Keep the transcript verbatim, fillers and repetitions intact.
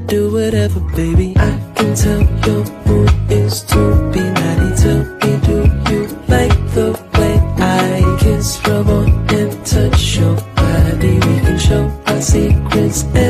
do whatever, baby. I can tell your mood is to be naughty. Tell me, do you like the way I kiss, rub on and touch your body? We can show our secrets.